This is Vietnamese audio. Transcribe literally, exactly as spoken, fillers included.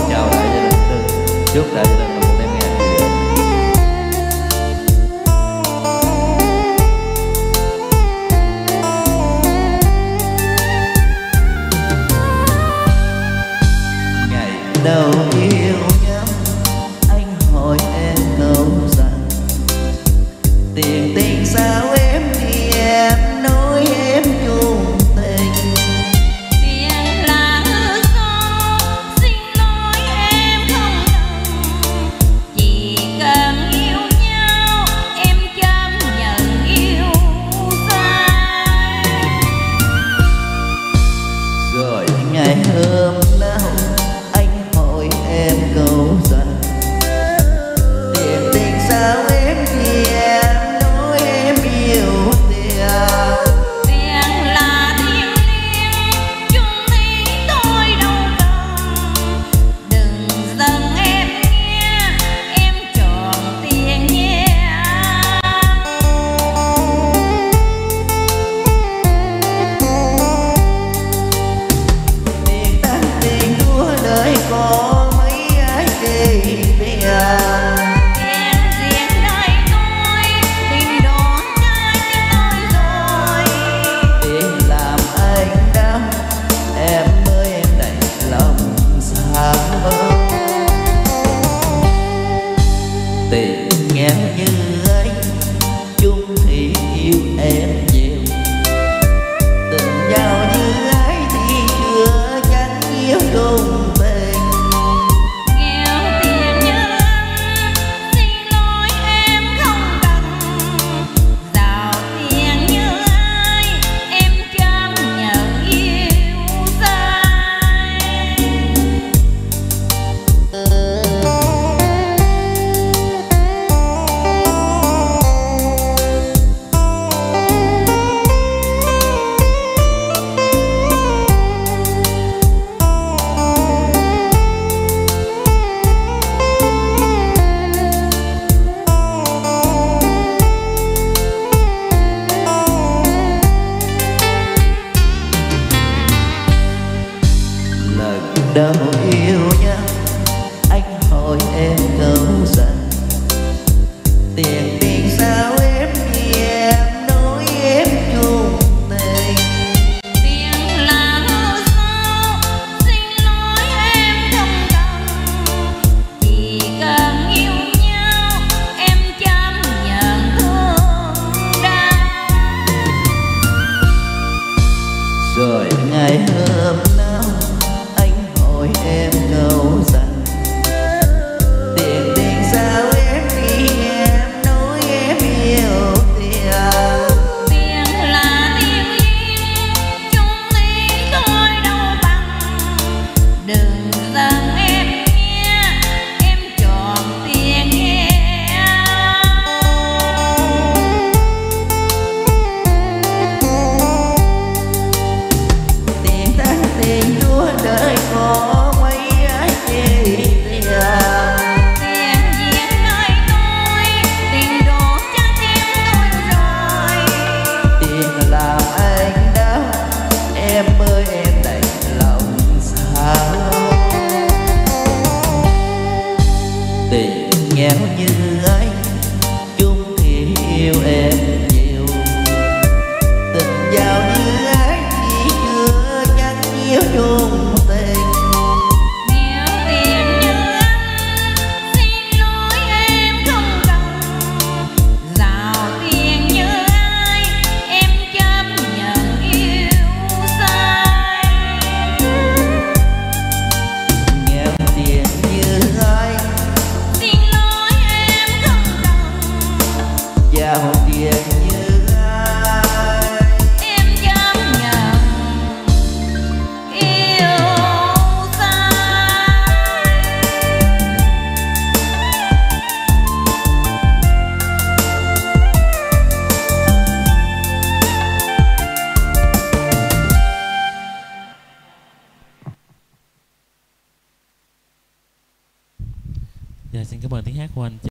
chào đại gia đình, chúc đại gia đình một đêm nghe vui vẻ. Ngày đầu yêu nhau anh hỏi em câu rằng tiền tình sao em thì em nói em chung tình. Tiền là hư số, xin lỗi em không cần. Chỉ cần yêu nhau em chấp nhận yêu sai. Rồi ngày hôm nào anh hỏi em câu rằng tiền tình sao em thì em nói em yêu tiền. Tiền là thiêng liêng, chung thủy tôi đâu cần. Đừng giận em nghe, em chọn tiền nhé. Tiền tăng tiền đua đời có mấy ai kê tiền. Tiền riêng đời tôi, tình đó trái tim tôi rồi. Tiền làm anh đau em ơi em đành lòng sao. Tình nghèo như anh chung thì yêu em nhiều. Tình giàu như ấy thì chưa chắc yêu chung tình. Nghèo tiền như anh, xin lỗi em không cần. Giàu tiền như ai, em chấp nhận yêu sai. Lần đầu yêu nhau anh hỏi em câu rằng tiền tiền sao em thì em nói em chung tình. Tiền là hư số, xin lỗi em không cần. Chỉ cần yêu nhau em chấp nhận thương đau. Rồi ngày hôm nào anh hỏi em câu rằng tiền tiền sao em thì em nói em yêu tiền. Tiền là thiêng liêng, chung thủy tôi đâu bằng. Đừng giận em nghe, em chọn tiền nghe. Tiền tăng tiền đua đời có mấy ai chê tiền. Tiền giết đời tôi, tình đổ trái tim tôi rồi. Tiền làm anh đau em ơi em đành lòng sao. Tình nghèo như anh chung thì yêu em nhiều. Tình giàu như anh thì chưa chắc yêu chung tình. Nhiều tiền như anh, xin lỗi em không cần. Giàu tiền như ai, em chấp nhận yêu sai. Nghèo tiền như anh Xin lỗi em không cần. giàu tiền như ai. Em chấp nhận yêu sai. Dạ, xin cảm ơn tiếng hát của anh.